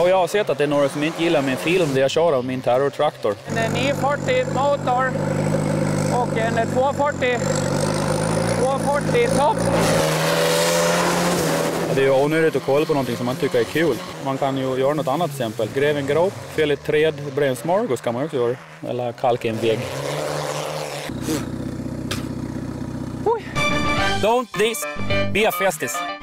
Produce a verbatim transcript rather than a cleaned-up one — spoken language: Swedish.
Och jag har sett att det är några som inte gillar min film där jag kör av min terrortraktor. En niohundrafyrtio motor och en tvåhundrafyrtio, tvåhundrafyrtio topp. Det är ju onödigt att kolla på någonting som man tycker är kul. Man kan ju göra något annat exempel. Gräva en grop, fälla ett träd, bränna en smörgås kan man också göra. Eller kalka en vägg. Don't this be a festis.